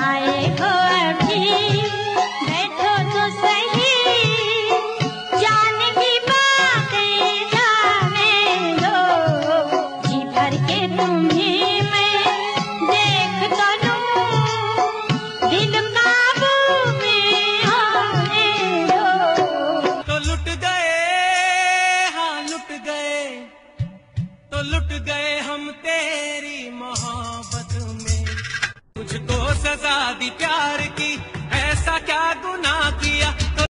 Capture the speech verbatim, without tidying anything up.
आए हो अभी, बैठो तो सही, जान की बातें जाने दो, जी भर के तुम्हें मैं देख तो लूं, दिल काबू में आने दो। तो लुट गए, हाँ लुट गए, तो लुट गए हम तेरी मोहब्बत में, तुझको सजा दी प्यार